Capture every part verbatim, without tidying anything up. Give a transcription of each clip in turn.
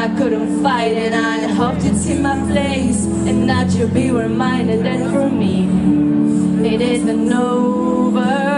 couldn't fight and I hoped to take my place and not you be reminded that for me it isn't over.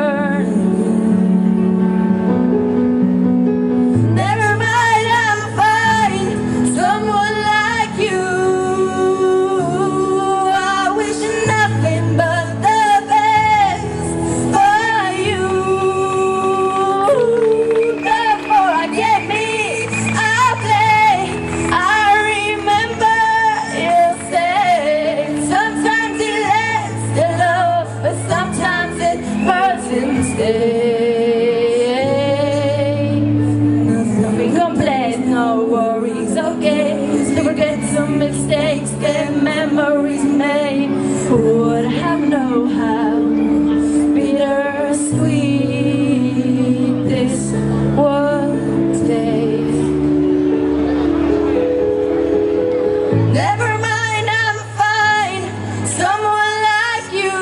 Nothing complex, no worries, okay. Still forget some mistakes that memories made. Who would have known how bittersweet this would taste? Never mind, I'm fine. Someone like you.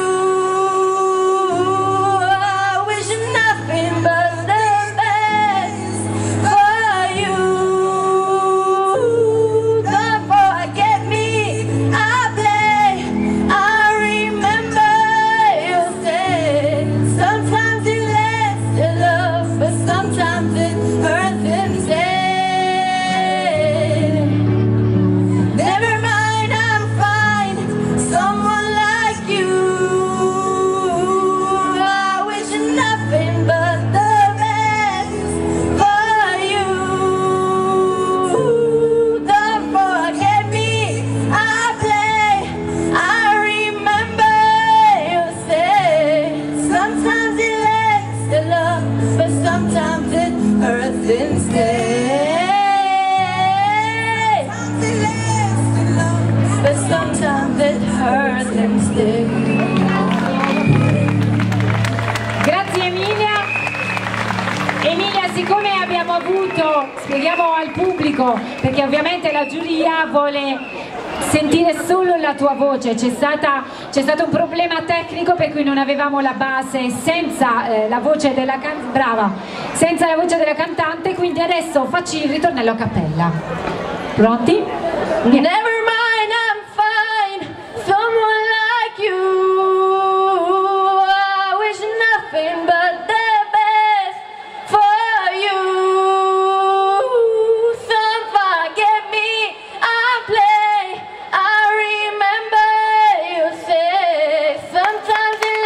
Sometimes it hurts instead. But sometimes it hurts instead. Grazie Emilia. Emilia, siccome abbiamo avuto, spieghiamo al pubblico, perché ovviamente la giuria vuole sentire solo la tua voce, c'è stata c'è stato un problema tecnico per cui non avevamo la base senza eh, la voce della can brava senza la voce della cantante, quindi adesso facci il ritornello a cappella. Pronti? Never mind, I'm fine. Someone like you. I wish nothing but the best for you. Some forget me, I play. I remember you say sometimes it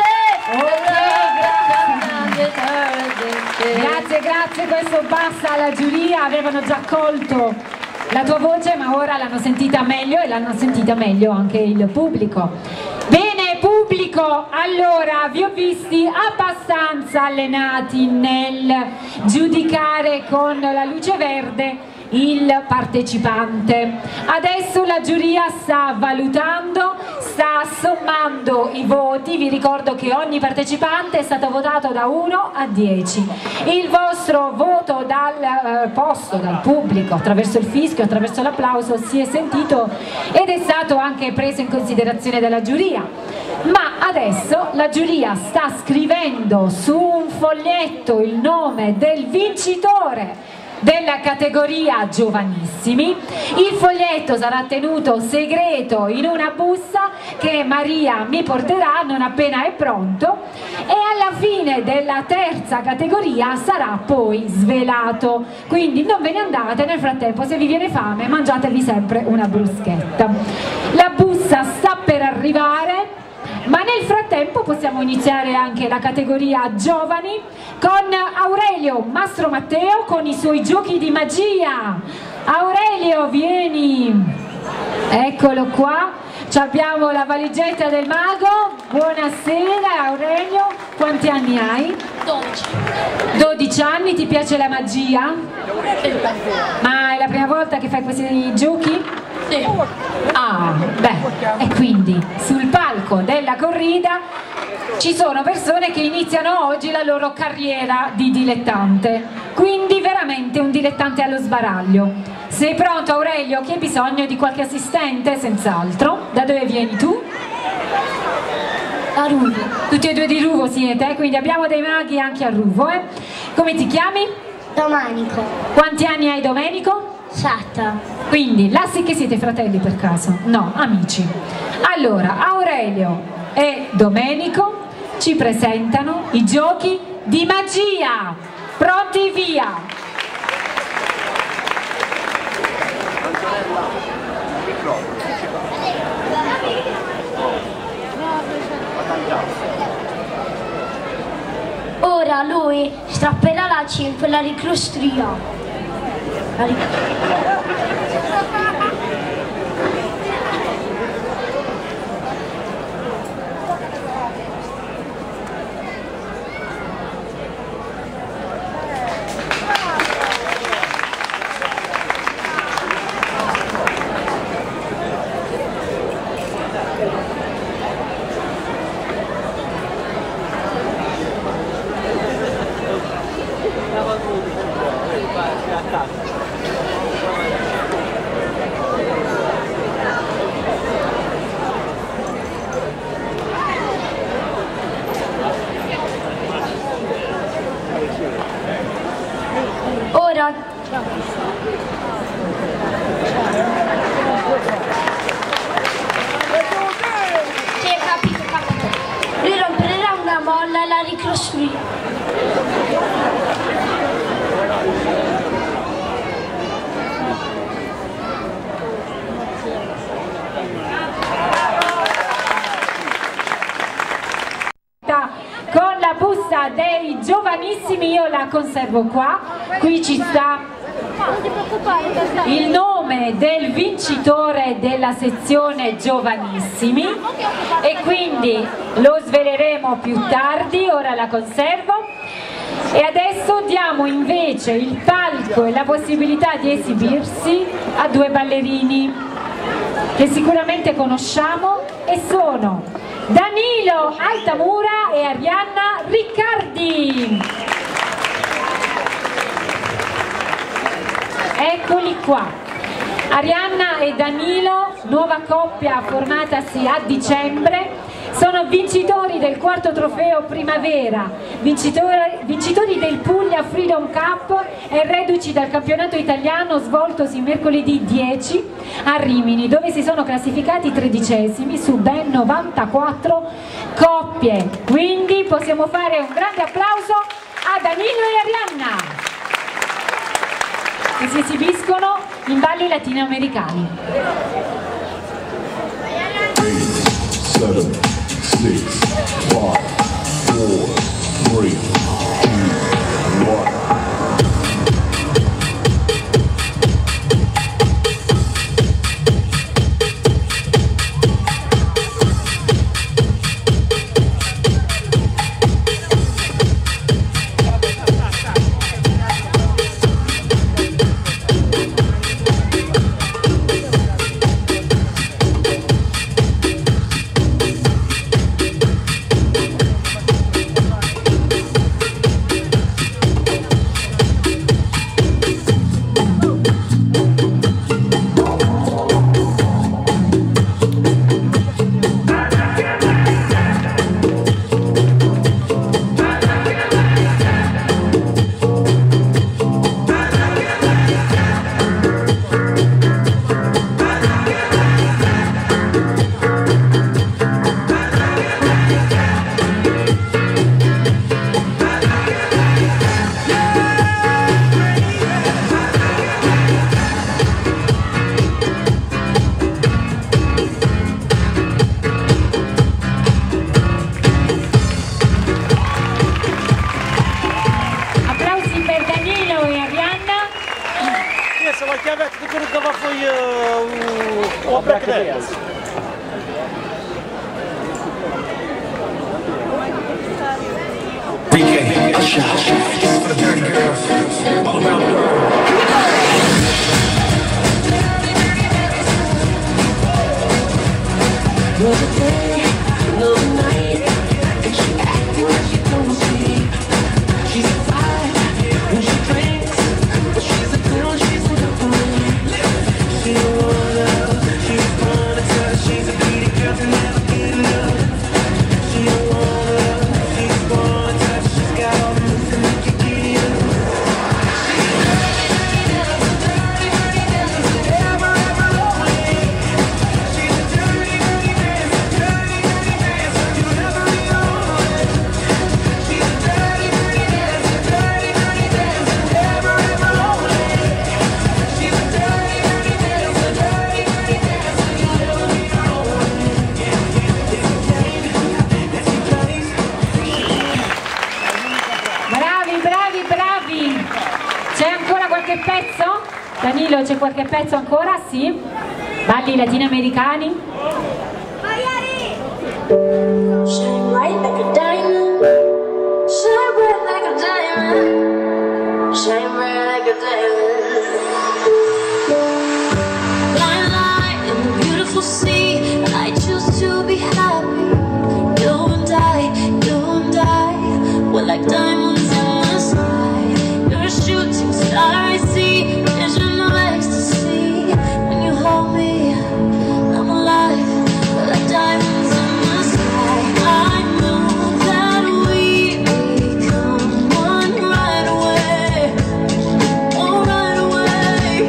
lasts, sometimes it hurts. Grazie, grazie, questo basta alla giuria, avevano già colto la tua voce ma ora l'hanno sentita meglio e l'hanno sentita meglio anche il pubblico. Bene pubblico, allora vi ho visti abbastanza allenati nel giudicare con la luce verde il partecipante. Adesso la giuria sta valutando, sta sommando i voti. Vi ricordo che ogni partecipante è stato votato da uno a dieci. Il vostro voto dal eh, posto, dal pubblico, attraverso il fischio, attraverso l'applauso, si è sentito ed è stato anche preso in considerazione dalla giuria. Ma adesso la giuria sta scrivendo su un foglietto il nome del vincitore della categoria giovanissimi. Il foglietto sarà tenuto segreto in una busta che Maria mi porterà non appena è pronto e alla fine della terza categoria sarà poi svelato, quindi non ve ne andate, nel frattempo se vi viene fame mangiatevi sempre una bruschetta. La busta sta per arrivare, ma nel frattempo possiamo iniziare anche la categoria giovani con Aurelio Mastro Matteo con i suoi giochi di magia. Aurelio, vieni, eccolo qua, abbiamo la valigetta del mago. Buonasera Aurelio, quanti anni hai? dodici. dodici anni, ti piace la magia? Ma è la prima volta che fai questi giochi? Sì. Ah, beh, e quindi sul palco della corrida ci sono persone che iniziano oggi la loro carriera di dilettante, quindi veramente un dilettante allo sbaraglio. Sei pronto Aurelio? Che hai bisogno di qualche assistente? Senz'altro. Da dove vieni tu? A Ruvo. Tutti e due di Ruvo siete, quindi abbiamo dei maghi anche a Ruvo, eh? Come ti chiami? Domenico. Quanti anni hai Domenico? Setta. Quindi, là sì che siete fratelli per caso? No, amici. Allora, Aurelio e Domenico ci presentano i giochi di magia. Pronti, via! Ora lui strapperà la cinta e la ricrostrerà. La ric Ora sì, capito, capito. Lui romperà una molla e la ricostruirà. Con la busta dei giovanissimi, io la conservo qua, qui ci sta il nome del vincitore della sezione giovanissimi e quindi lo sveleremo più tardi, ora la conservo. E adesso diamo invece il palco e la possibilità di esibirsi a due ballerini che sicuramente conosciamo e sono Danilo Altamura e Arianna Riccardi. Eccoli qua. Arianna e Danilo, nuova coppia formatasi a dicembre, sono vincitori del quarto trofeo primavera, vincitori, vincitori del Puglia Freedom Cup e reduci dal campionato italiano svoltosi mercoledì dieci a Rimini, dove si sono classificati tredicesimi su ben novantaquattro coppie. Quindi possiamo fare un grande applauso a Danilo e Arianna che si esibiscono in balli latinoamericani. seven, six, five, four, three, two, one. Danilo, c'è qualche pezzo ancora? Sì? Balli latinoamericani? Shine bright like a diamond. Shine bright like a diamond. Shine bright like a diamond. Blind light in the beautiful sea. I choose to be happy. You and I, you and I, we're like diamonds in the sky. You're a shooting star I see. Vision of ecstasy. When you hold me, I'm alive. We're like diamonds in the sky. I know that we become one right away. Oh, right away.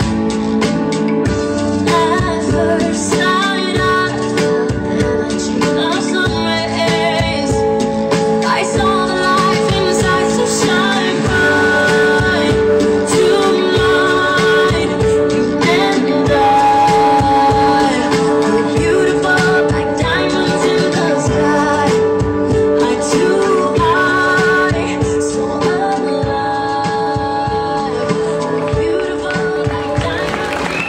At first sight, I felt the energy of sun rays. I saw the light in his eyes, so shine bright tonight. You and I, we're beautiful like diamonds in the sky. Eye to eye, so alive. We're beautiful like diamonds.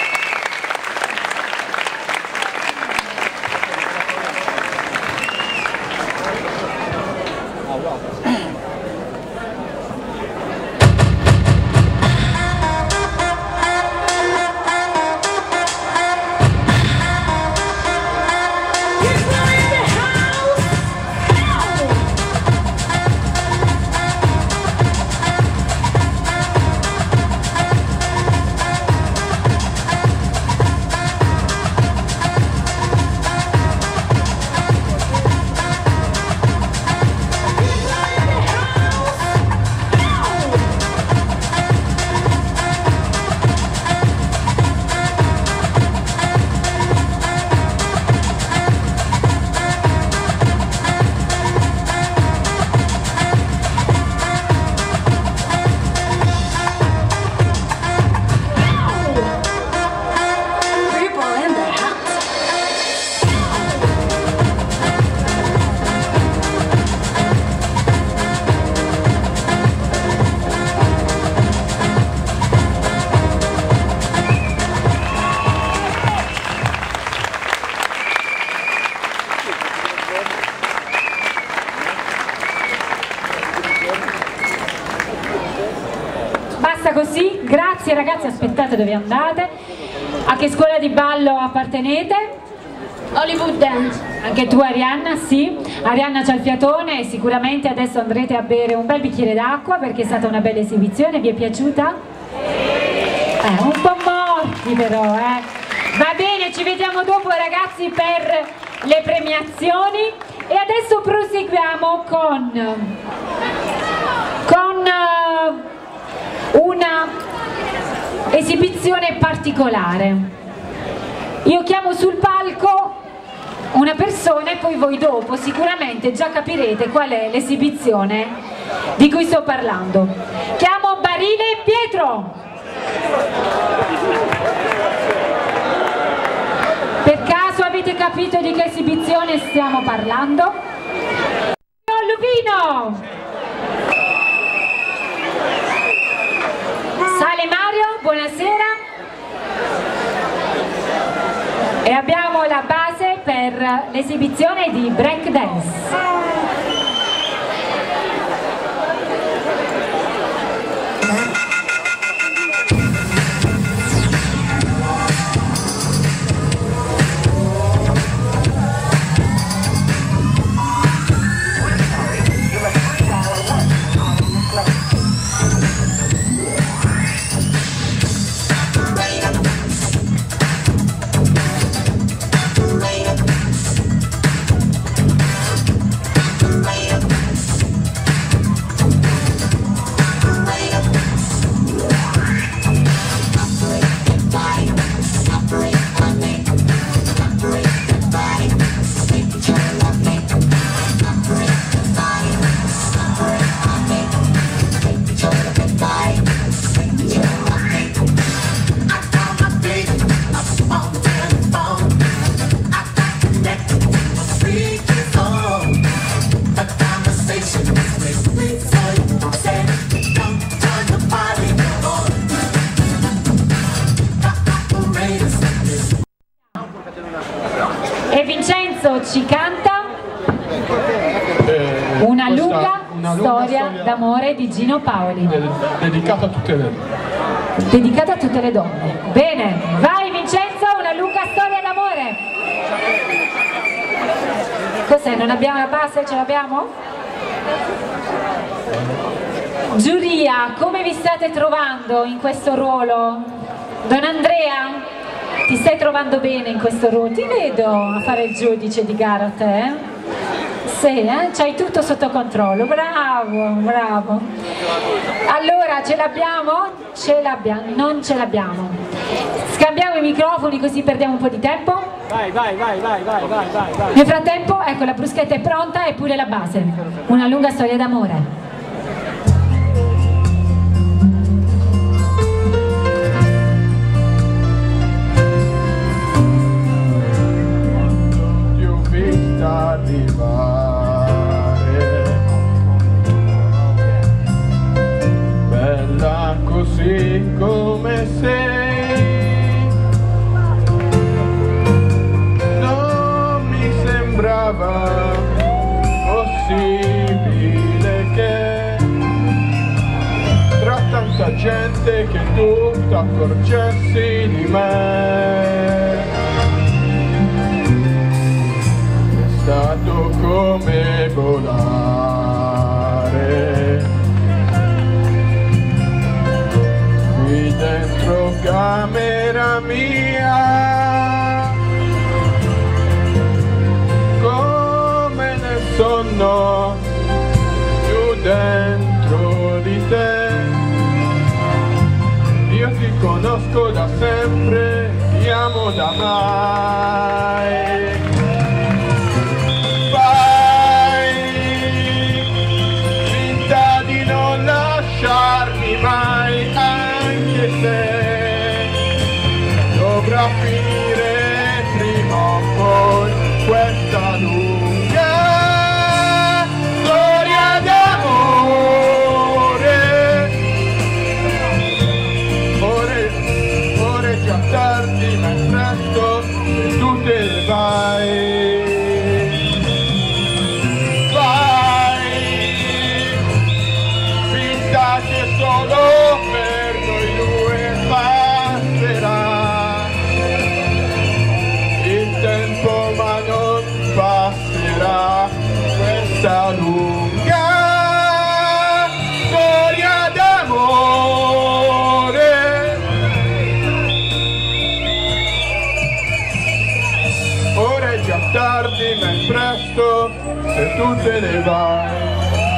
Basta così, grazie ragazzi, aspettate, dove andate? A che scuola di ballo appartenete? Hollywood Dance. Anche tu Arianna? Sì. Arianna c'ha il fiatone e sicuramente adesso andrete a bere un bel bicchiere d'acqua perché è stata una bella esibizione, vi è piaciuta? Eh, un po' morti però, eh. Va bene, ci vediamo dopo ragazzi per le premiazioni e adesso proseguiamo con, con uh, una esibizione particolare. Io chiamo sul palco una persona e poi voi dopo sicuramente già capirete qual è l'esibizione di cui sto parlando. Chiamo Barile Pietro. Per caso avete capito di che esibizione stiamo parlando? Luvino! Sale Mario, buonasera. E abbiamo la base per l'esibizione di break dance. ci canta Eh, una questa- lunga, una lunga storia d'amore di Gino Paoli, ded- dedicata a tutte le dedicata a tutte le donne. Bene, vai Vincenzo, una lunga storia d'amore. Cos'è? Non abbiamo la base? Ce l'abbiamo? Giuria, come vi state trovando in questo ruolo? Don Andrea, ti stai trovando bene in questo ruolo? Ti vedo a fare il giudice di gara a te, eh? Sì, eh? C'hai tutto sotto controllo, bravo, bravo. Allora, ce l'abbiamo? Ce l'abbiamo, non ce l'abbiamo. Scambiamo i microfoni così perdiamo un po' di tempo. Vai, vai, vai, vai, vai, vai, vai, vai. Nel frattempo, ecco, la bruschetta è pronta e pure la base. Una lunga storia d'amore. Ti ho vista arrivare, bella così come sei, non mi sembrava possibile che tra tanta gente che tu ti accorgessi di me. È stato come volare qui dentro camera mia, come nel sonno più dentro di te. Io ti conosco da sempre, ti amo da mai. Finta di non lasciarmi mai, anche se dovrà finire prima o poi questa lunga storia d'amore. Ore, ore già tardi ma è presto e tu te ne vai. Solo per noi due passerà il tempo, ma non passerà questa lunga storia d'amore. Ora è già tardi ma è presto se tu te ne vai.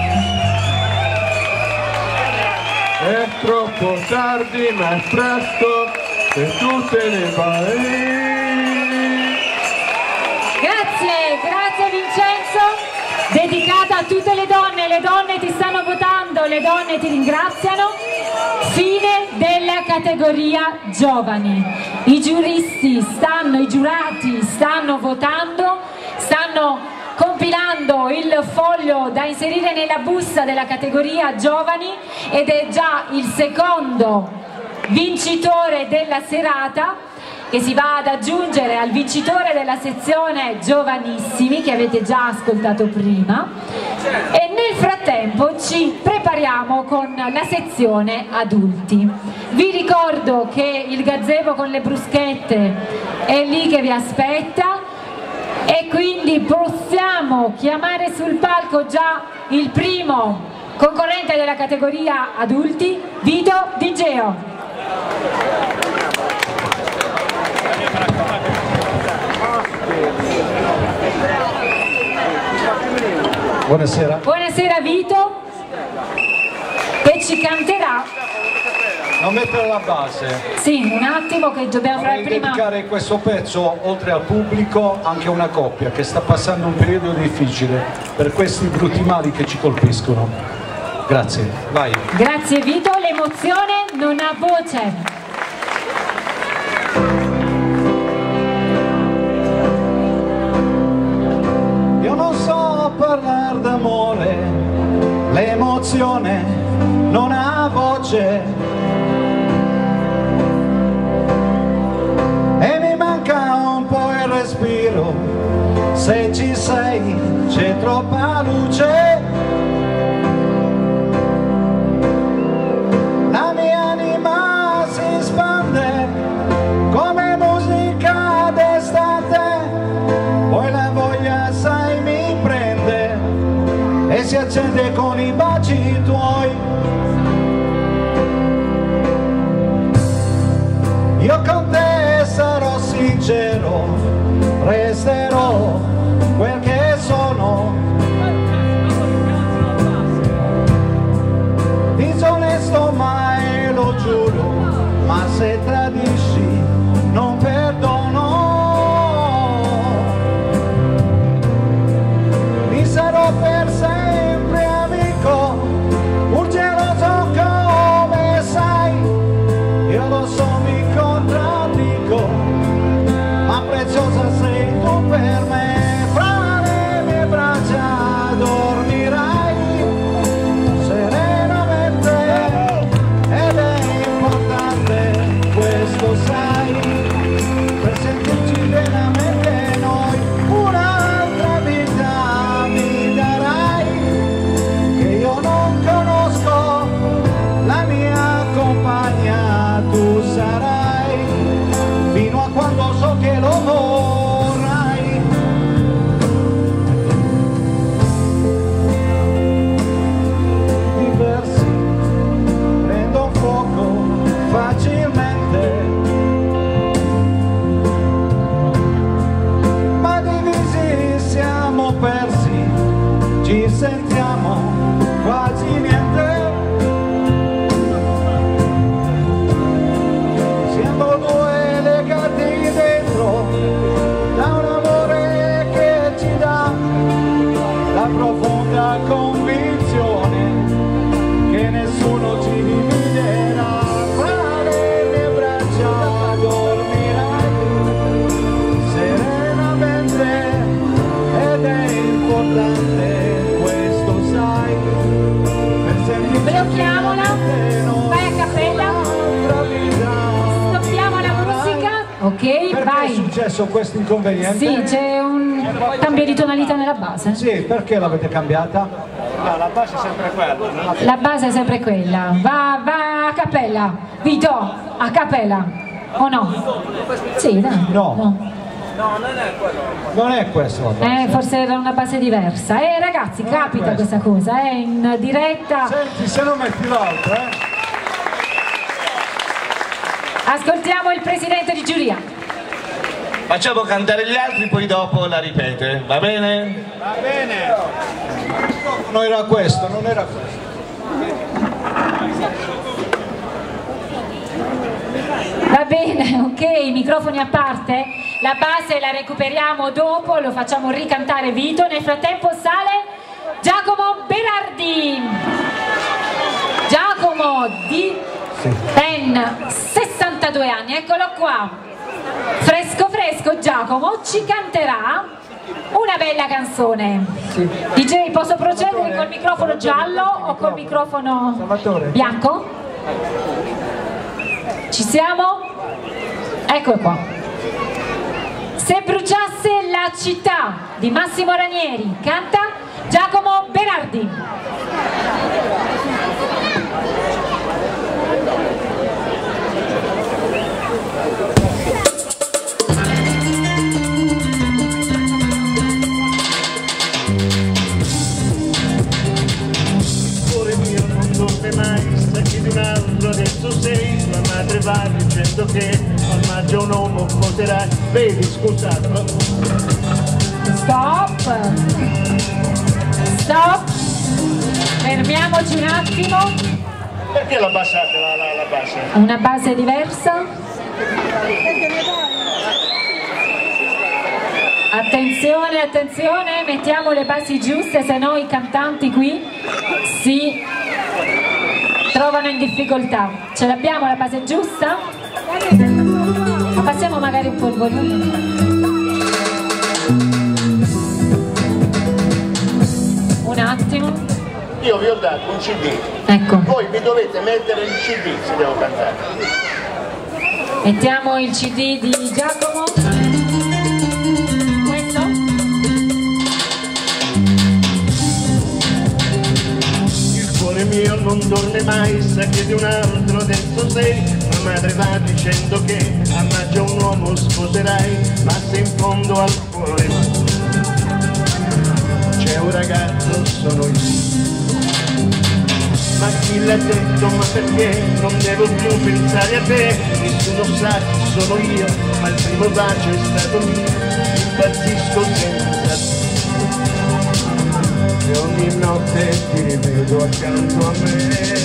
È troppo tardi ma è presto se tu te ne vai. Grazie, grazie Vincenzo. Dedicata a tutte le donne, le donne ti stanno votando, le donne ti ringraziano. Fine della categoria giovani. I giuristi stanno, i giurati stanno votando, stanno compilando il foglio da inserire nella busta della categoria giovani ed è già il secondo vincitore della serata che si va ad aggiungere al vincitore della sezione giovanissimi che avete già ascoltato prima, e nel frattempo ci prepariamo con la sezione adulti. Vi ricordo che il gazebo con le bruschette è lì che vi aspetta e quindi possiamo chiamare sul palco già il primo concorrente della categoria adulti, Vito Digeo. Buonasera. Buonasera Vito, che ci canterà. Non mettere la base. Sì, un attimo che dobbiamo fare Vorrei prima. dedicare questo pezzo, oltre al pubblico, anche a una coppia che sta passando un periodo difficile per questi brutti mali che ci colpiscono. Grazie, vai. Grazie Vito, l'emozione non ha voce. Io non so parlare d'amore, l'emozione non ha voce. E mi manca un po' il respiro, Se ci sei c'è troppa luce, la mia anima si espande come musica d'estate, poi la voglia sai mi prende e si accende con i baci tuoi. Io con te sarò sincero, resterò quel che sono, disonesto mai lo giuro, ma se tradisci non perdono. Mi sarò per sempre amico, un geloso come sai, io lo so mi contraddico, ma preziosa sei tu per me. Fra le mie braccia dormirai serenamente ed è importante, questo sai, per sentirci pienamente noi. Un'altra vita mi darai che io non conosco, la mia compagna tu sarai fino a quando so che lo vorrai. I versi prendono fuoco facilmente, ma divisi siamo persi, ci sentiamo quasi niente. Siamo due legati dentro da un amore che ci dà la profonda convinzione che nessuno ci dividerà. Fra le mie braccia dormirai serenamente ed è importante, questo sai, per sentirci Blocchiamola, pienamente vai a cappella, un'altra vita. stoppiamo la musica, ok, Perché è vai. successo questo inconveniente? Sì, c'è un cambio di tonalità nella base. Sì, perché l'avete cambiata? No, la base è sempre quella. No? La base è sempre quella. Va, va a cappella. Vito, a cappella. O no? Sì, dai. No. No, non è quello. Non è questo la base. Eh, forse era una base diversa. Eh ragazzi, Non è capita questo. questa cosa, eh, in diretta. Senti, se non metti l'altro, eh? Ascoltiamo il presidente di giuria. Facciamo cantare gli altri, poi dopo la ripete, va bene? Va bene. Non era questo, non era questo. Va bene, ok, microfoni a parte. La base la recuperiamo dopo, lo facciamo ricantare Vito. Nel frattempo sale Giacomo Berardi. Giacomo di ben sessantadue anni, eccolo qua. Fresco fresco Giacomo ci canterà una bella canzone. Sì. D J, posso procedere col microfono giallo o col microfono Salvatore. bianco? Ci siamo? Eccolo qua. Se bruciasse la città di Massimo Ranieri, canta Giacomo Berardi. Cuore mio non dorme mai, stacchi di un altro adesso sei, tua madre va dicendo che al maggio un uomo poterai, vedi scusate. Stop! Stop! Fermiamoci un attimo. Perché la abbassate la, la, la base? Una base diversa. Attenzione, attenzione, mettiamo le basi giuste, se no i cantanti qui si trovano in difficoltà. Ce l'abbiamo la base giusta? Passiamo magari un po' il volume. Un attimo. Io vi ho dato un C D, Ecco, voi vi dovete mettere il C D se devo cantare. mettiamo il C D di Giacomo. Questo? non dorme mai, sa che di un altro adesso sei. Tua madre va dicendo che a maggio un uomo sposerai, ma se in fondo al cuore c'è un ragazzo sono io. Ma chi l'ha detto, ma perché non devo più pensare a te? Nessuno sa chi sono io, ma il primo bacio è stato mio. Impazzisco senza te e ogni notte ti rivedo accanto a me.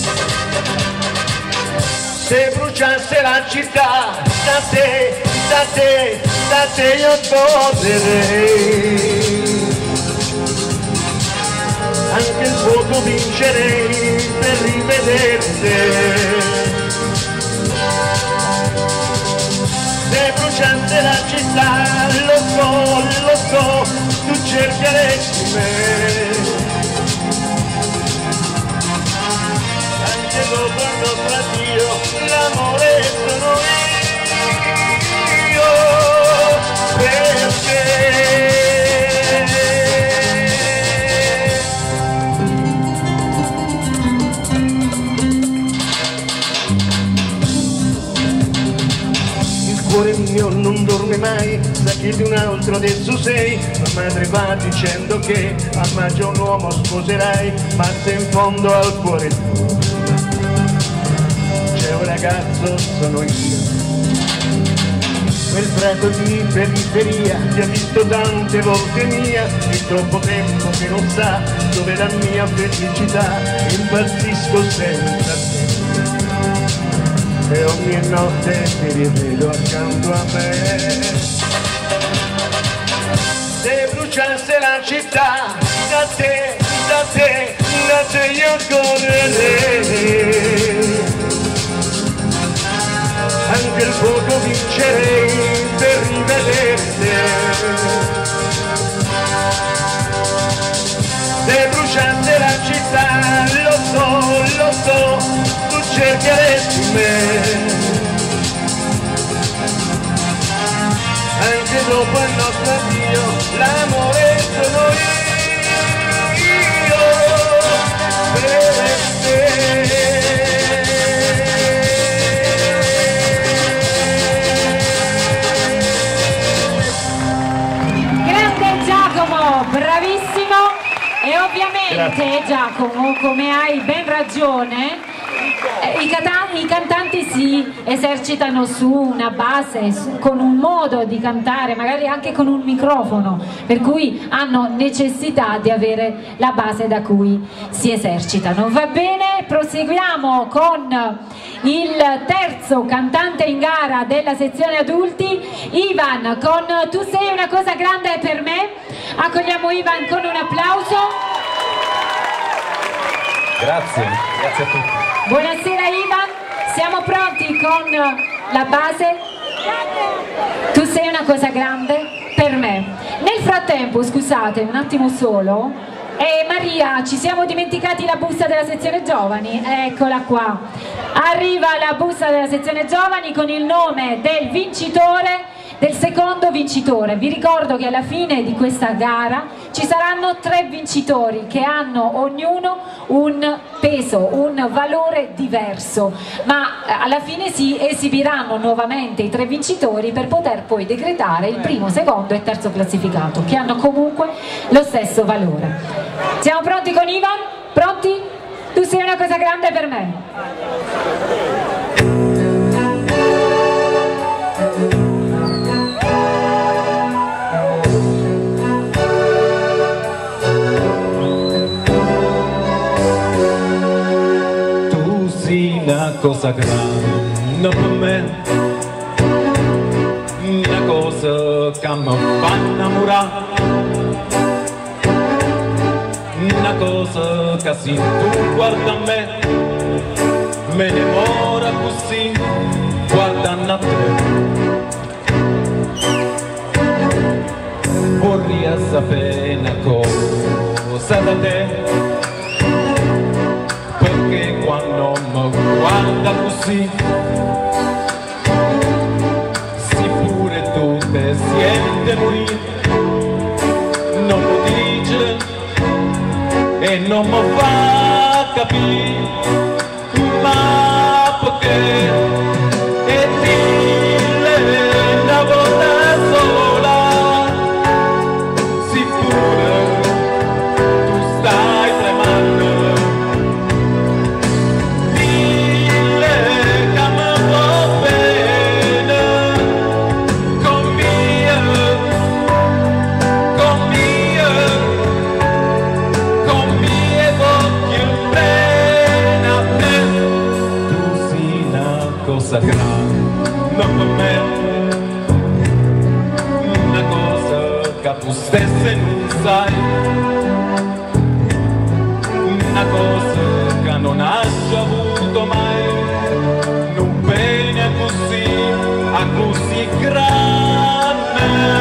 Se bruciasse la città, da te, da te, da te io goderei. Anche il fuoco vincerei per rivederti. Se bruciasse la città, lo so, lo so, tu cercheresti me. Anche dopo il nostro addio, l'amore sono io, perché il cuore mio non dorme mai, sa che di un altro adesso sei. La madre va dicendo che a maggio un uomo sposerai, ma se in fondo al cuore tuo c'è un ragazzo sono io. Quel prato di periferia ti ha visto tante volte mia, è troppo tempo che non sa dove la mia felicità. Impazzisco senza te e ogni notte ti rivedo accanto a me. Se bruciasse la città, da te, da te, da te io correrei. Anche il fuoco vincerei per rivederti. Se bruciasse la città, lo so, lo so, tu cercheresti me. Anche dopo il nostro addio, l'amore sono io per te. Grande Giacomo, bravissimo. E ovviamente Grazie. Giacomo, come hai ben ragione, eh, i, cata- i cantanti si esercitano su una base, su- con un modo di cantare, magari anche con un microfono, per cui hanno necessità di avere la base da cui si esercitano. Va bene, proseguiamo con il terzo cantante in gara della sezione adulti, Ivan, con Tu sei una cosa grande per me. Accogliamo Ivan con un applauso. Grazie, grazie a tutti. Buonasera Ivan, siamo pronti con la base. Tu sei una cosa grande per me. Nel frattempo, scusate, un attimo solo. E Maria, ci siamo dimenticati la busta della sezione giovani? Eccola qua. Arriva la busta della sezione giovani con il nome del vincitore, del secondo vincitore. Vi ricordo che alla fine di questa gara ci saranno tre vincitori che hanno ognuno un peso, un valore diverso, ma alla fine si esibiranno nuovamente i tre vincitori per poter poi decretare il primo, secondo e terzo classificato, che hanno comunque lo stesso valore. Siamo pronti con Ivan? Pronti? Tu sei una cosa grande per me. Una cosa grande per me, una cosa che mi fa innamorare, una cosa che se tu guarda a me, me ne mora così, guardando a te. Vorrei sapere una cosa da te, perché quando mi guarda così, si pure tu te siente morire, non lo dice e non mi fa capì, ma perché e dille una volta sola, sicuro tu stai tremando, dille che mi va bene con mia, con mia, con mia voglio bene a te. Tu sei una cosa grande, non per me, una cosa che tu stessa non sai, una cosa che non hai avuto mai, non bene così, a così grande.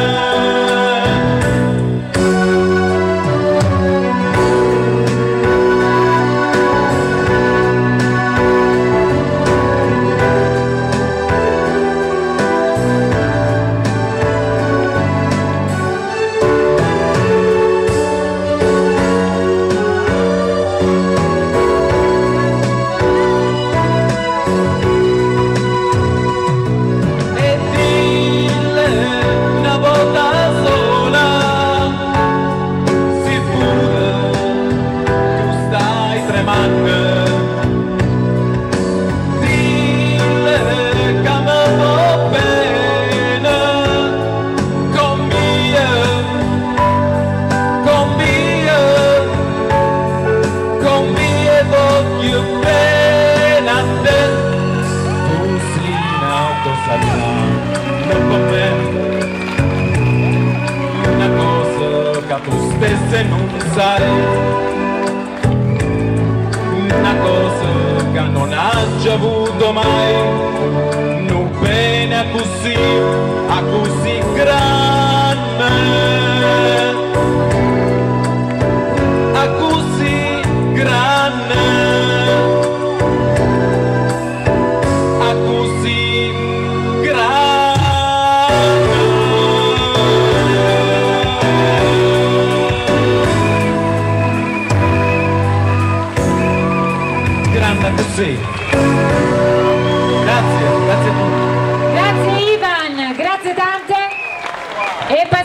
E dille una volta sola, sicuro tu stai tremando, dille che mi va bene con mia, con mia, con mia voglio bene a te. Tu sei una cosa grande, non per me, una cosa che tu stessa non sai, una cosa che non hai già avuto mai, non bene a così, a così grande, a così grande, a così grande, grande così. Grazie, grazie a tutti. Grazie Ivan, grazie tante. E